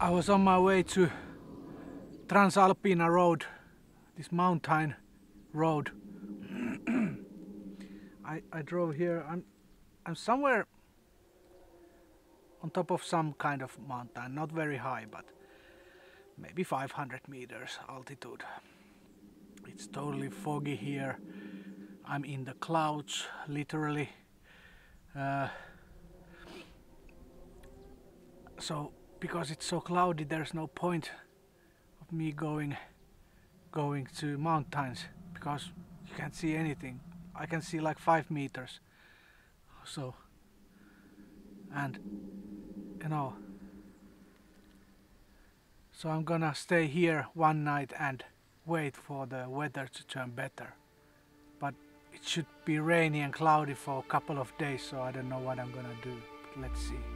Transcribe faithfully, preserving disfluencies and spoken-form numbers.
I was on my way to Transalpina Road, this mountain road. I, I drove here. I'm I'm somewhere on top of some kind of mountain, not very high, but maybe five hundred meters altitude. It's totally foggy here. I'm in the clouds, literally. Uh, so because it's so cloudy, there's no point of me going going to mountains because you can't see anything. I can see like five meters. So, and you know, so I'm gonna stay here one night and wait for the weather to turn better. But it should be rainy and cloudy for a couple of days, so I don't know what I'm gonna do. But let's see.